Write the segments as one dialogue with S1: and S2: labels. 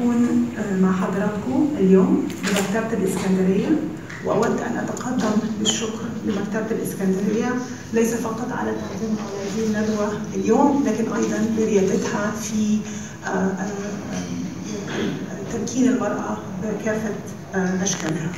S1: أكون مع حضراتكم اليوم بمكتبة الإسكندرية، وأود أن أتقدم بالشكر لمكتبة الإسكندرية ليس فقط على تقديمها هذه الندوة اليوم، لكن أيضا بريادتها في تمكين المرأة بكافة أشكالها.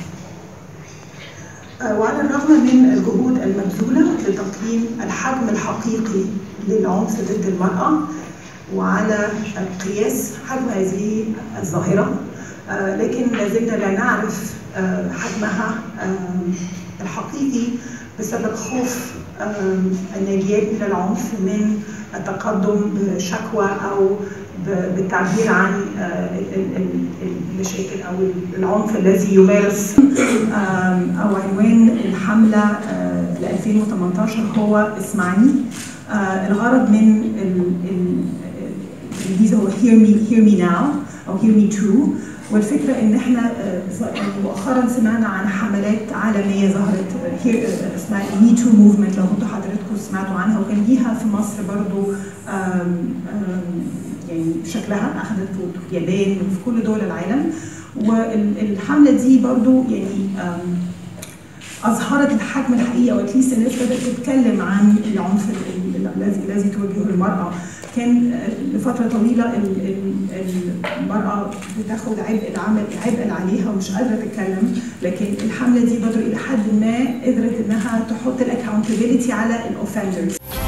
S1: وعلى الرغم من الجهود المبذولة لتقييم الحجم الحقيقي للعنف ضد المرأة وعلى قياس حجم هذه الظاهرة، لكن لازلنا لا نعرف حجمها الحقيقي بسبب خوف الناجيات من العنف من التقدم بشكوى أو بالتعبير عن المشاكل أو العنف الذي يمارس. أو عنوان الحملة ل 2018 هو اسمعني. الغرض من الإنجليزي هو hear me now أو hear me too، والفكرة إن إحنا مؤخرا سمعنا عن حملات عالمية ظهرت اسمها Me Too Movement، لو كنتوا حضراتكم سمعتوا عنها، وكان ليها في مصر برضو يعني شكلها أخذت في اليابان وفي كل دول العالم. والحملة دي برضو يعني أظهرت الحجم الحقيقي، أو اتليست الناس بدأت تتكلم عن العنف الذي تواجهه المرأة. كان لفترة طويلة المرأة بتاخد عبء العمل عبء عليها ومش قادرة تتكلم، لكن الحملة دي برضو إلى حد ما قدرت إنها تحط الأكاونتابيلتي على الأوفندرز.